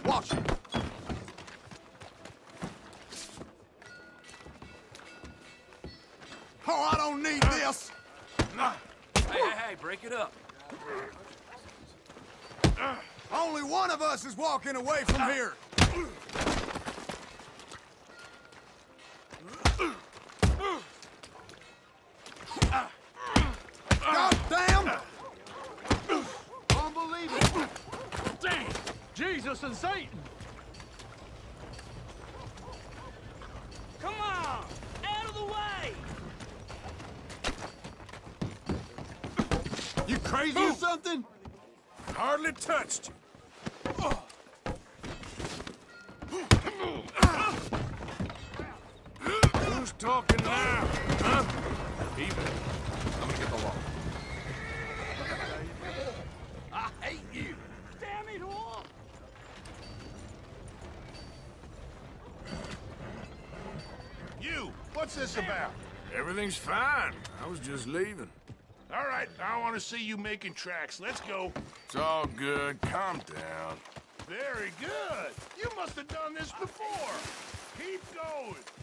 Watch it. Oh, I don't need this. Hey, break it up. Only one of us is walking away from here. God damn! Unbelievable! Damn! Jesus and Satan! Come on! Out of the way! You crazy or something? Hardly touched you. Who's talking now? Huh? Even. I'm gonna get the law. I hate you. Damn it all! You, what's this about? Everything's fine. I was just leaving. All right, I want to see you making tracks. Let's go. It's all good. Calm down. Very good. You must have done this before. Keep going.